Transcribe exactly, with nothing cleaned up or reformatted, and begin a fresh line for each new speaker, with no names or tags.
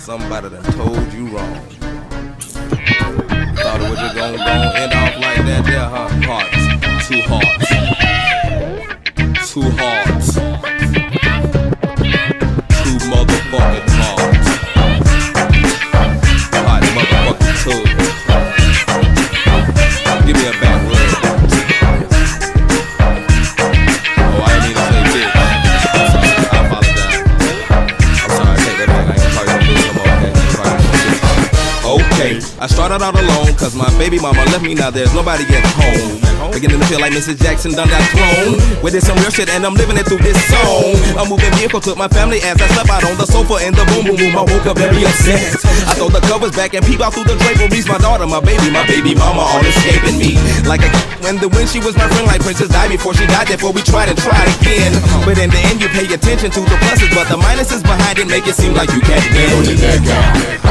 Somebody done told you wrong. Thought it was just gonna, gonna end off like that there, huh? Hearts, two hearts, two hearts, two motherfucking hearts, hot motherfucking two. Give me a back rub. Oh, I didn't mean to say bitch. I'm sorry, I apologize. I'm sorry, I take that back. I ain't gonna talk about bitch no more, okay? Okay, I started out alone, cause my baby mama left me, now there's nobody at home. Beginning to feel like Missus Jackson done that clone. With this some real shit and I'm living it through this song. A moving vehicle took my family as I slept out on the sofa in the boom boom boom. I woke up very upset. I throw the covers back and peep out through the draperies. My daughter, my baby, my baby mama all escaping me. Like a when the when she was my friend, like Princess died before she died, therefore we tried and tried again. But in the end you pay attention to the pluses, but the minuses behind it make it seem like you can't win.